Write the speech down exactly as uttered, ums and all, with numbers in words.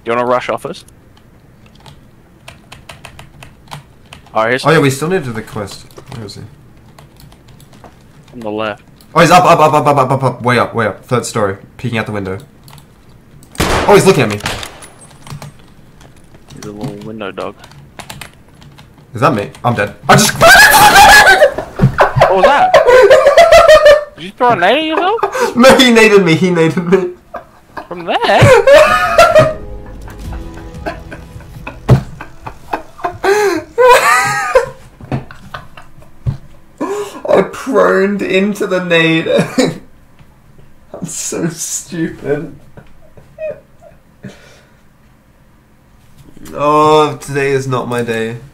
You want to rush office? Alright, here's Oh yeah, we still need to do the quest. Where is he? on the left. Oh, he's up, up, up, up, up, up, up, up, way up, way up. Third story, peeking out the window. Oh, he's looking at me. He's a little window dog. Is that me? I'm dead. I just. What was that? Did you throw a nade at yourself? No, he naded me. He naded me. From there? I proned into the nade. I'm so stupid. Oh, today is not my day.